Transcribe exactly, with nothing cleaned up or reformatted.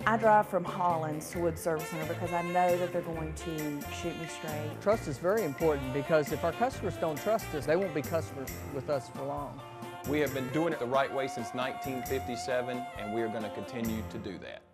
I drive from Hollins to Wood Service Center because I know that they're going to shoot me straight. Trust is very important because if our customers don't trust us, they won't be customers with us for long. We have been doing it the right way since nineteen fifty-seven, and we are going to continue to do that.